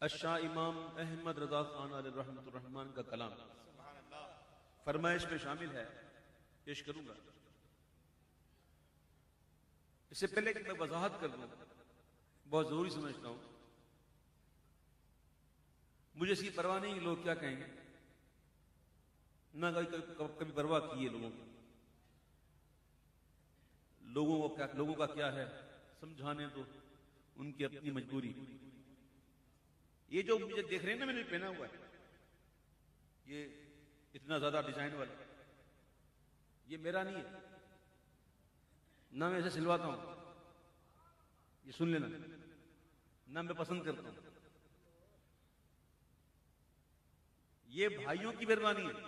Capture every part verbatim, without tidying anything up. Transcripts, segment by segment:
الشاہ امام احمد رضا خان علیہ رحمۃ الرحمن کا کلام فرمائش میں شامل ہے، پیش کروں گا۔ اس سے پہلے کہ میں وضاحت کر دوں، بہت ضروری سمجھتا ہوں، مجھے اس کی پرواہ نہیں لوگ کیا کہیں گے، نہ کبھی پرواہ کی ہے لوگوں کی، لوگوں کو کیا لوگوں کا کیا ہے سمجھانے تو ان کی اپنی مجبوری۔ یہ جو مجھے دیکھ رہے ہیں نا، میں نے پہنا ہوا ہے یہ اتنا زیادہ ڈیزائن والا، یہ میرا نہیں ہے، نہ میں اسے سلواتا ہوں، یہ سن لینا، نہ میں پسند کرتا ہوں، یہ بھائیوں کی مہربانی ہے،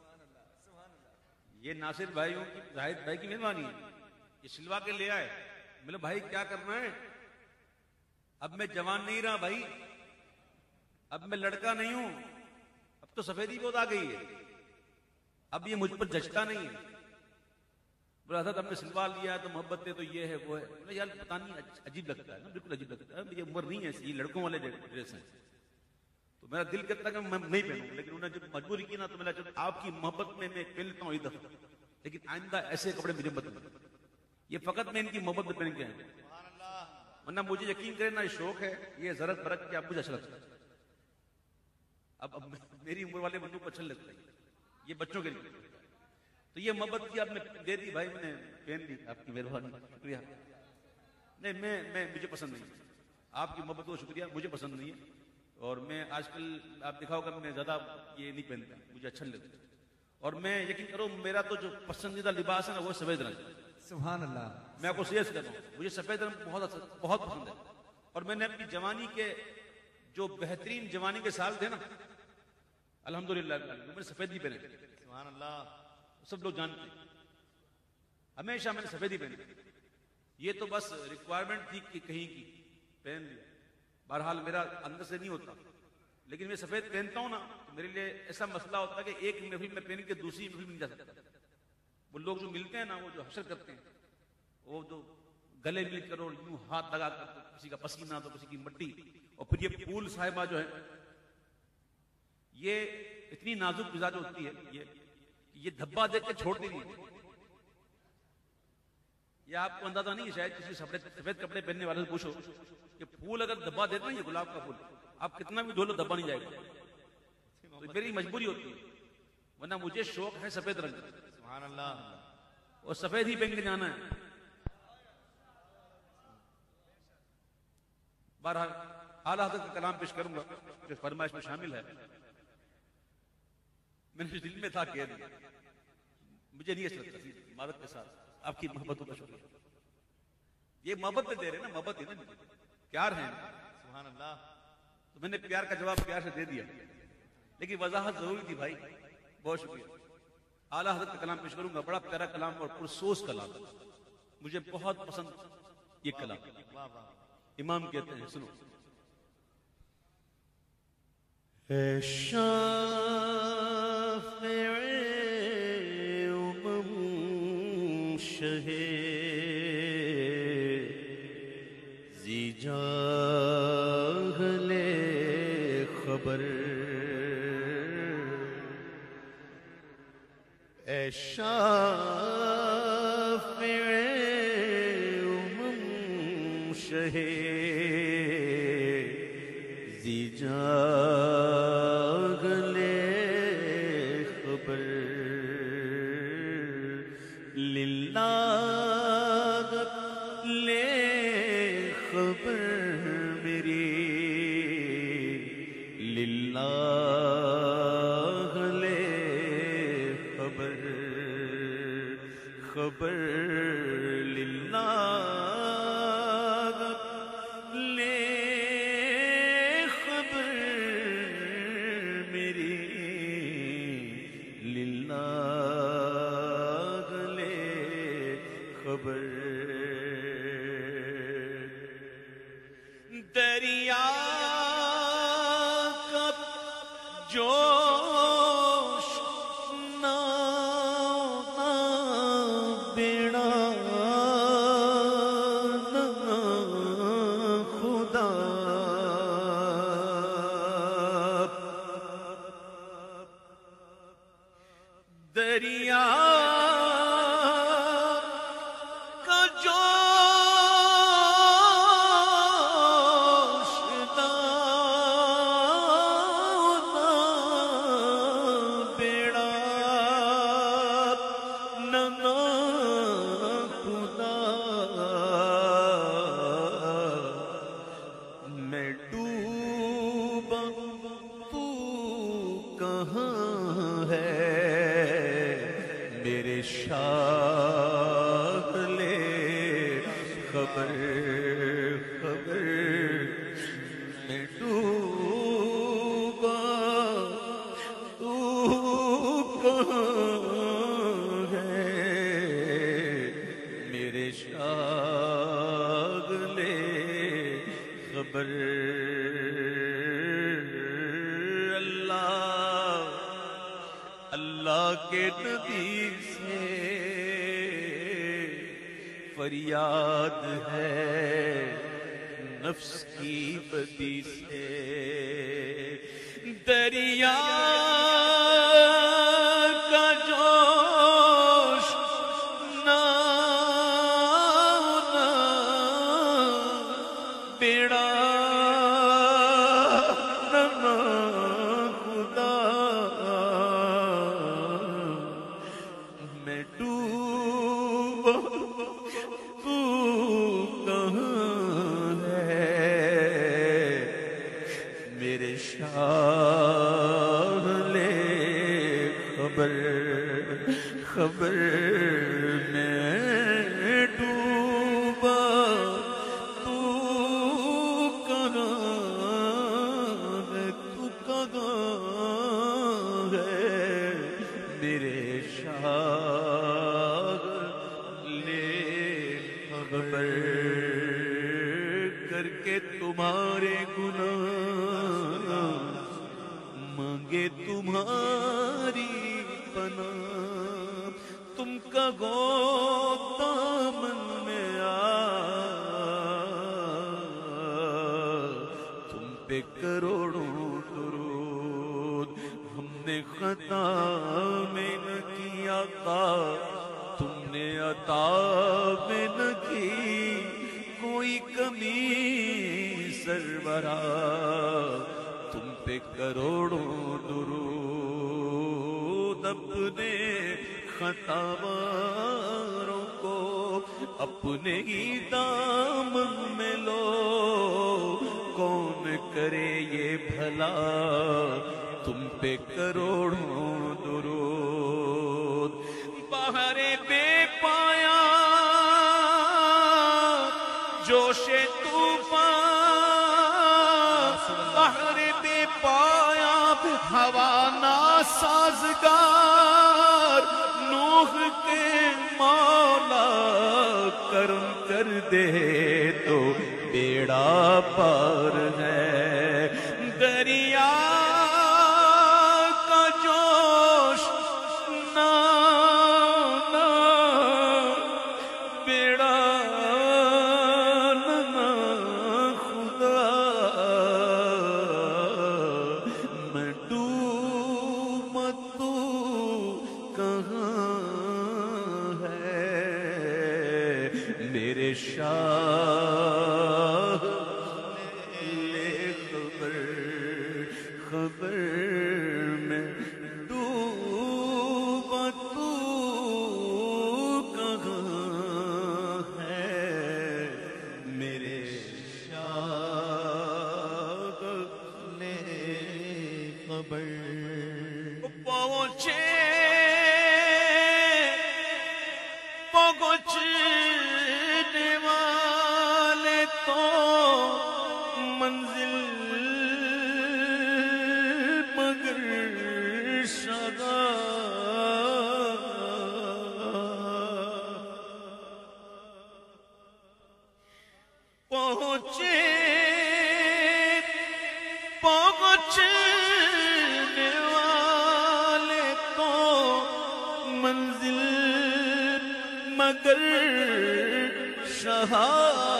یہ ناصر بھائیوں کی، زاہد بھائی کی مہربانی ہے، یہ سلوا کے لے آئے۔ میں نے بھائی کیا کرنا ہے، اب میں جوان نہیں رہا بھائی، اب میں لڑکا نہیں ہوں، اب تو سفیدی بہت آ گئی ہے، اب یہ مجھ پر جچتا نہیں ہے۔ بولا حضرت ہم نے سلوا لیا تو محبت ہے تو یہ ہے وہ ہے، بولا یار پتہ نہیں عجیب لگتا ہے نا، بالکل عجیب لگتا ہے، یہ عمر نہیں ہے ایسی، یہ لڑکوں والے ڈریس ہیں، تو میرا دل کرتا ہے کہ میں نہیں پہنوں، لیکن انہوں نے جب مجبوری کی نا تو میں نے آپ کی محبت میں میں پہن لیتا ہوں ایک دفعہ، لیکن آئندہ ایسے کپڑے مجھے مت دیں، یہ فقط میں ان کی محبت میں پہن کے ہیں، ورنہ مجھے یقین کرے نا یہ شوق ہے، یہ ضرورت برت کے اب مجھے اچھا لگتا ہے، اب اب میری عمر والے بندوں کو اچھا لگتا ہے، یہ بچوں کے لیے، تو یہ محبت کی آپ نے دے دی بھائی، میں نے پہن لی، آپ کی مہربانی، شکریہ۔ نہیں میں میں مجھے پسند نہیں، آپ کی محبت کو شکریہ، مجھے پسند نہیں ہے، اور میں آج کل آپ دیکھا ہوگا میں زیادہ یہ نہیں پہنتا، مجھے اچھا نہیں لگتا، اور میں یقین کرو میرا تو جو پسندیدہ لباس ہے نا وہ سفید رنگ ہے۔ سبحان اللہ۔ میں آپ کو سیریس کر رہا ہوں، مجھے سفید رنگ بہت بہت پسند ہے، اور میں نے اپنی جوانی کے جو بہترین جوانی کے سال تھے نا، الحمدللہ میں نے سفید ہی پہنے، سبحان اللہ، سب لوگ جانتے ہیں، ہمیشہ میں نے سفید ہی پہنے، یہ تو بس ریکوائرمنٹ تھی کہ کہیں کی پہن لیا، بہرحال میرا اندر سے نہیں ہوتا، لیکن میں سفید پہنتا ہوں نا تو میرے لیے ایسا مسئلہ ہوتا ہے کہ ایک محفل میں پہن کے دوسری محفل میں نہیں جا سکتا۔ وہ لوگ جو ملتے ہیں نا، وہ جو حشر کرتے ہیں، وہ جو گلے مل کر اور یوں ہاتھ لگا کر، کسی کا پسینہ تو کسی کی مٹی، اور پھر یہ پھول صاحبہ جو ہے، یہ اتنی نازک مزاج ہوتی ہے، یہ یہ دھبا دیکھ کے چھوڑتی نہیں، یہ آپ کو اندازہ نہیں ہے، شاید کسی سفید کپڑے پہننے والے سے پوچھو کہ پھول اگر دھبا دیتا نا، یہ گلاب کا پھول، آپ کتنا بھی دھولو دھبا نہیں جائے گا، تو میری مجبوری ہوتی ہے، ورنہ مجھے شوق ہے سفید رنگ کا، سبحان اللہ، اور سفید ہی پہن کے جانا ہے۔ بہرحال اعلیٰ حضرت کا کلام پیش کروں گا جو فرمائش میں شامل ہے، میں نے دل میں تھا کہہ دیا، مجھے نہیں اچھا لگتا، عبادت کے ساتھ آپ کی محبتوں کا شکریہ، یہ محبت پہ دے رہے نا، محبت ہے نا، پیار ہے، سبحان اللہ، تو میں نے پیار کا جواب پیار سے دے دیا، لیکن وضاحت ضروری تھی بھائی، بہت شکریہ۔ اعلیٰ حضرت کا کلام پیش کروں گا، بڑا پیارا کلام اور پرسوز کلام، مجھے بہت پسند یہ کلام، امام کہتے ہیں، سنو۔ اے شافع امم شہ ذی جاہل خبر، اے شافع امم شہ ذی جاہل خبر، للہ لے خبر میری، للہ لے خبر، خبر للہ لے خبر میری، للہ لے خبر، دریا کا جوش نہ بیڑا نہ خدا، دریا کا جوش نہ بیڑا نہ نہ خدا میں ڈوبا تو کہاں ہے میرے شاغلے خبر خبر میں ڈوبا تو کہاں ہے میرے شاغلے خبر اللہ اللہ کے نبی سے فریاد ہے نفس کی بدی سے دریا کا جوش نہ نہ بیڑا نہ نہ خدا میں ڈوبا تو کہاں ہے میرے شاغلے خبر خبر میں ڈوبا تو کہاں ہے تو کہاں ہے میرے شاغلے خبر کر کے تمہارے گناہ مانگے تمہاری پناہ تم کا گو دامن میں آ تم پہ کروڑوں درود ہم نے خطا میں نہ کیا تھا تم نے عطا میں نہ کی کوئی کمی سربراہ تم پہ کروڑوں درود اپنے خطاواروں کو اپنے ہی دامن میں لو کون کرے یہ بھلا تم پہ کروڑوں درود باہر بے پایا جوش طوفان باہر بے پایا ہوا ناسازگار نوح کے مولا کرم کر دے تو بیڑا پار ہے دریا کا جوش نہ نہ بیڑا نہ نہ خدا میں ڈوبا تو کہاں ہے میرے شاغلے خبر خبر میں ڈوبا تو کہاں ہے میرے شاغلے خبر پہنچے پہنچنے والے تو منزل مگر شگا پہنچے پہنچنے والے تو منزل مگر شہا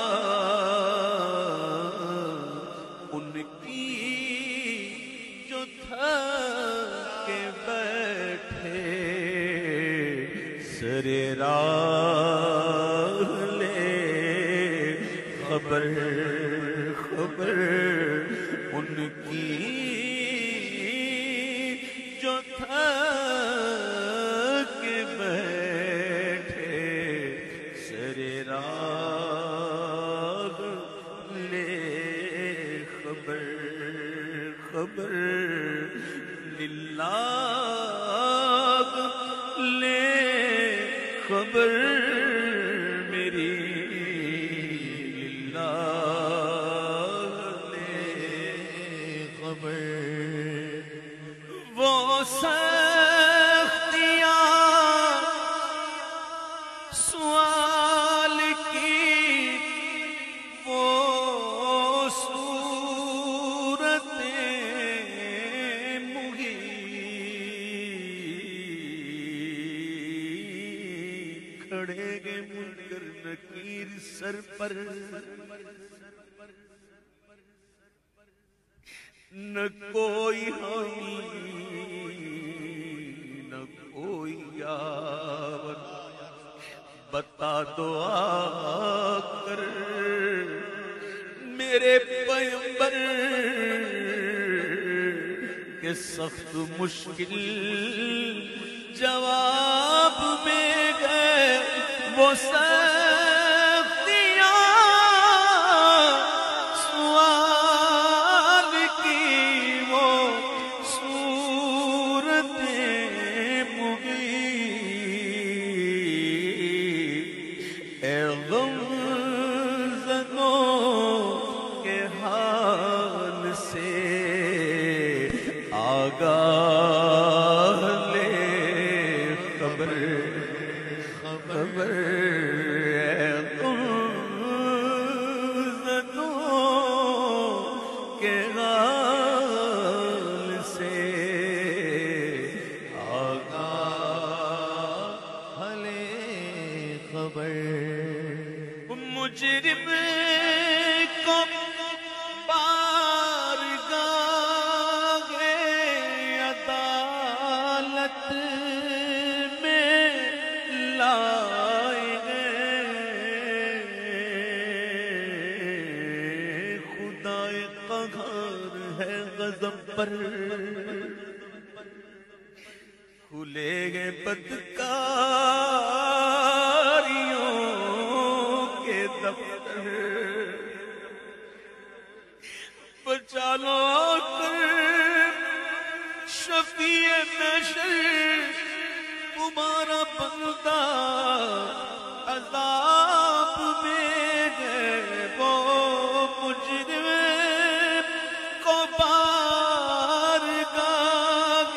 ان کی جو تھا کہ بیٹھے خبر ان کی جو تھک بیٹھے سر راگ لے خبر خبر للہ لے خبر میری للہ لے خبر وہ سختیاں سوال کی وہ سر پر نہ کوئی حامی نہ کوئی یاور بتا دو آ کر میرے پیغمبر کے سخت مشکل جواب میں گئے وہ سختیاں سوال کی وہ صورتیں مغیر اے غم زدوں کے حال سے آگاہ لے خبر خبر مجرم کو بارگاہ عدالت میں لائے خدا قہار ہے غضب پر کھلے گئے بدکاریوں بچالو کر شفیع محشر تمہارا بندہ عذاب میں ہے وہ مجرم کو بارگاہ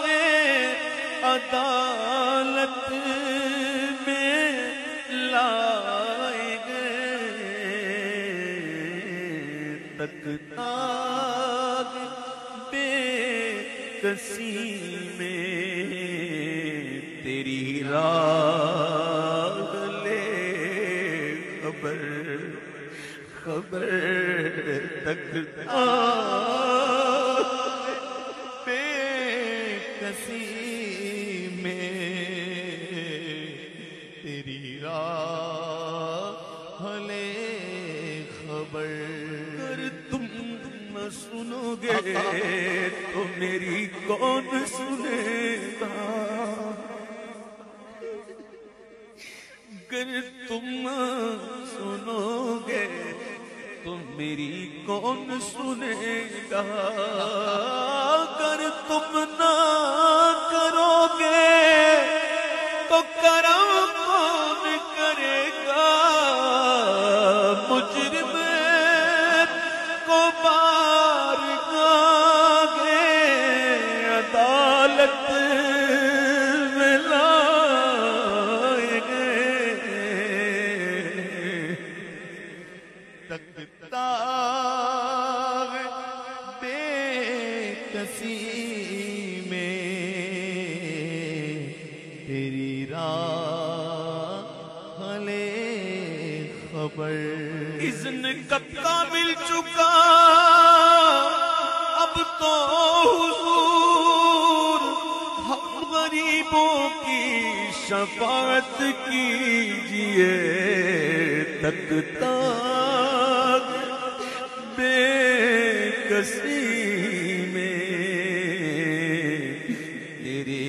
عدالت میں لائے تکتا بے کسی میں تیری راہ لے خبر خبر تکتا بے کسی میں تیری راہ لے خبر سنو گے تو میری کون سنے گا گر تم سنو گے تو میری کون سنے گا گر تم نہ کرو گے تو کرم کون کرے گا مجرم کو بارگاہ عدالت میں لائے گئے تکتا بے کسی میں تیری راہ لے خبر اذن کب کا مل چکا اب تو حضور ہم غریبوں کی شفاعت کیجئے تکتا کسی میں تیری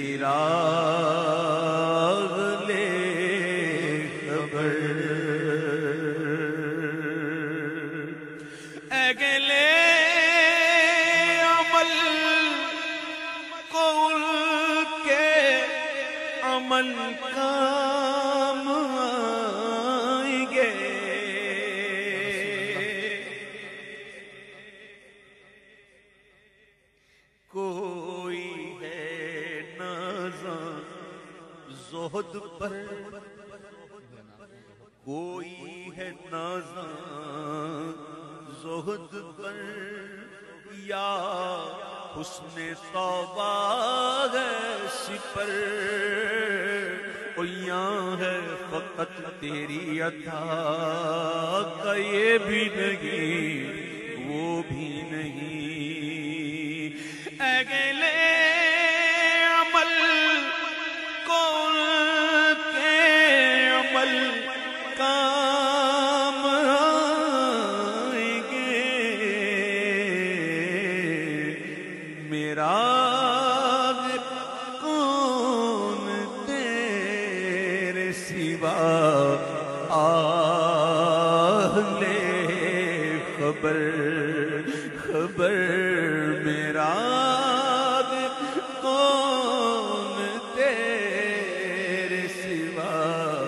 راہ لے خبر اگلے عمل قول کے عمل کام آئیں گے کوئی ہے نازاں زہد پر کوئی ہے نازاں زہد پر یا حسن صوبہ ہے سپر او یہاں ہے فقط تیری عطا کا یہ بھی نہیں وہ بھی نہیں اگلے عمل قول کے عمل کام آئیں گے میرا کون تیرے سوا اہلِ خبر خبر میرا کون تیرے سوا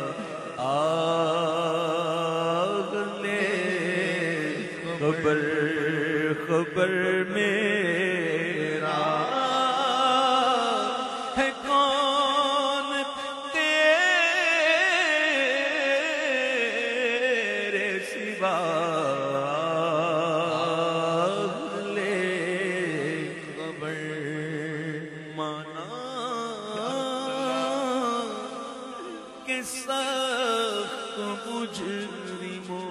اہلِ خبر خبر میرا ہے کون تیرے سوا اہلِ خبر مانا کہ سخت مجرموں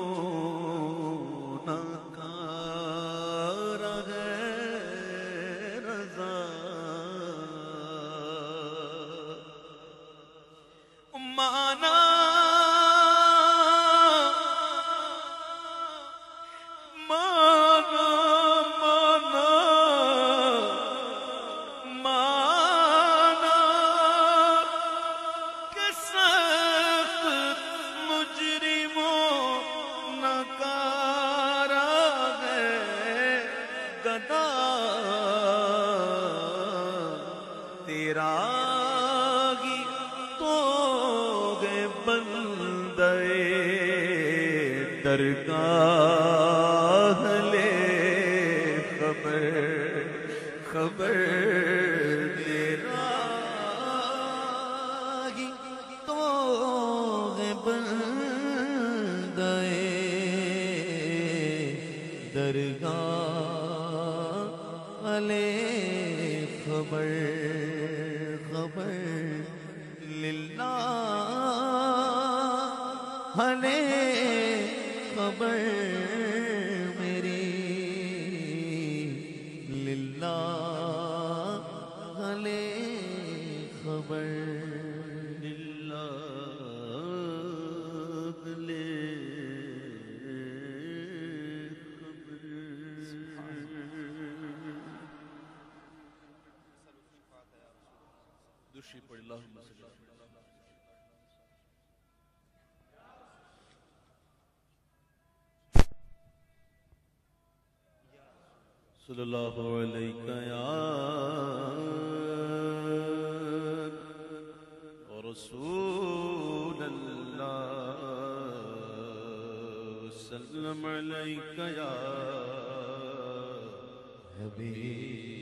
مانا مانا مانا مانا کہ سخت مجرموں نکارا ہے گدا تیرا درگاہ لے خبر خبر تیرا ہی تو ہے بندے درگاہ لے خبر خبر للہ ہلے خبر میری للہ ہلے خبر للہ ہلے خبر دوشی پڑھ اللہم صلی اللہ صلی اللہ علیہ یا رسول اللہ وسلم علیہ یا حبیب